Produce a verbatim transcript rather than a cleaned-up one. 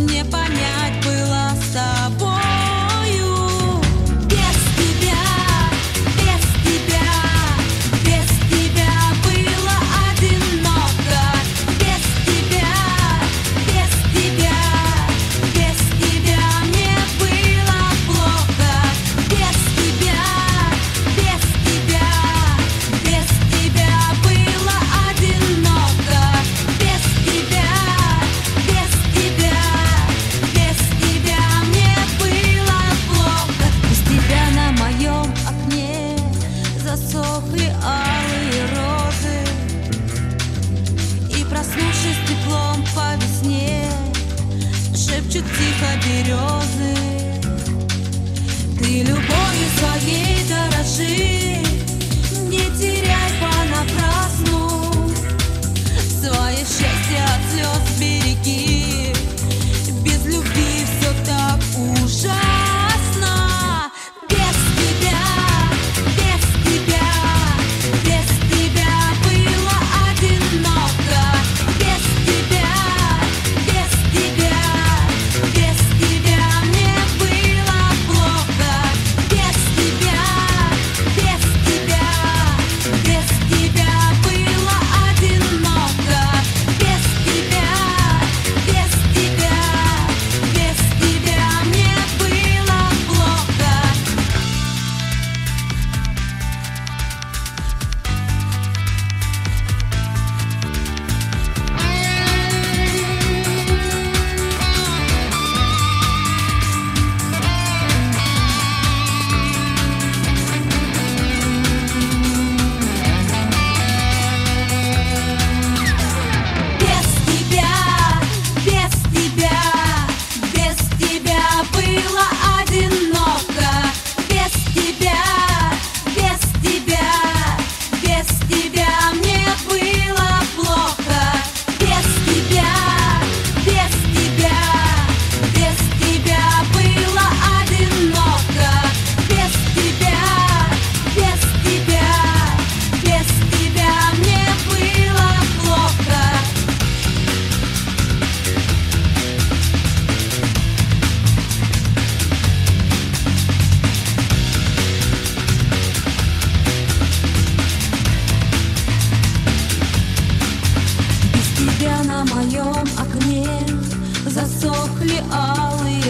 не понять было с тобою. Без тебя, без тебя, без тебя было одиноко. Без тебя, без тебя, без тебя мне было плохо. Без тебя, без тебя, без тебя было одиноко. Без тебя, без тебя, без тебя мне было плохо. Без тебя на моем окне засохли алые розы, и, проснувшись теплом по весне, шепчут тихо березы. Ты любовью своей дорожи, не теряй понапрасну. Свое счастье от слез береги, без любви все так ужасно. Без тебя, без тебя, без тебя было одиноко. Без тебя, без тебя, без тебя мне было плохо. Без тебя, без тебя, без тебя было одиноко. Без тебя, без тебя, без тебя мне было плохо. Без тебя, без тебя, без тебя было одиноко. Без тебя, без тебя, без тебя мне было плохо. Без тебя, без тебя, без тебя было одиноко. Без тебя, без тебя, без тебя мне было плохо. Без тебя на моем окне засохли алые